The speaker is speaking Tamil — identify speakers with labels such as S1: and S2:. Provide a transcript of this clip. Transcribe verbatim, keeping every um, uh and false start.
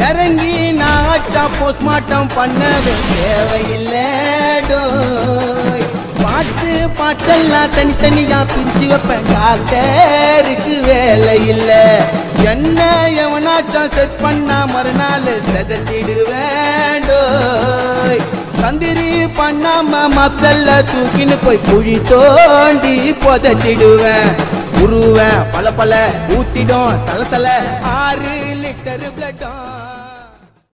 S1: இறங்கி நாச்சா போஸ்ட்மார்ட்டம் பண்ணவே தேவையில்லை டோய் பாட்டு பாட்டெல்லாம் தனித்தனியா பிரிச்சு வைப்பேன் டாக்டருக்கு வேலை இல்லை என்ன எவனாச்சும் செட் பண்ணா மறுநாள் செதச்சிடுவேன் டோய் சந்திரி பண்ணாம மப்சல்ல தூக்கின்னு போய் குழி தோண்டி புதைச்சிடுவேன் உருவேன் பல பல ஊத்திடும் சலசல ஆறு லிட்டர் பிளட்டும்